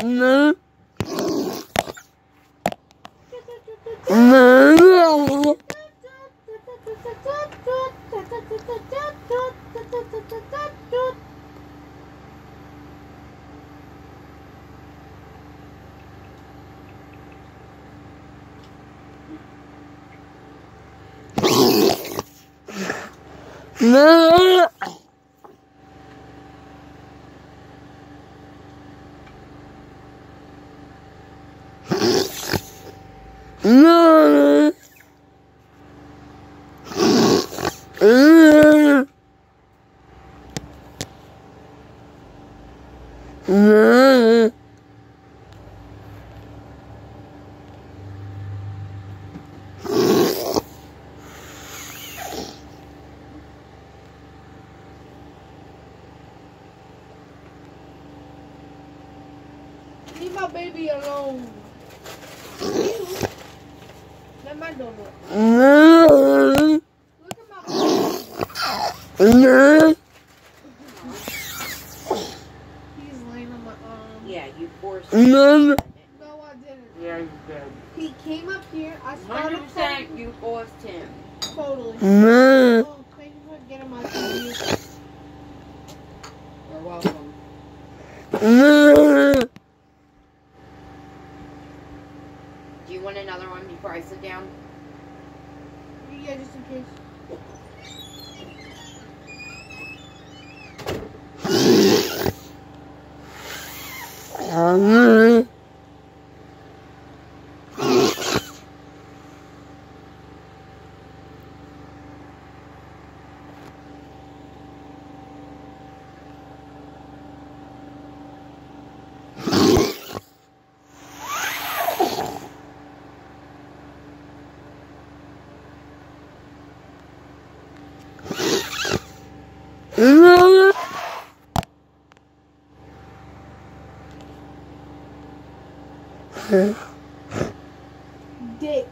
Leave my baby alone. Let my donut. Look at my baby. He's laying on my arm. Yeah, you forced him. No, I didn't. Yeah, you did. He came up here. I started 100% you forced him. Totally. Oh, thank you for getting my TV. You're welcome. Do you want another one before I sit down? Yeah, just in case. Dick.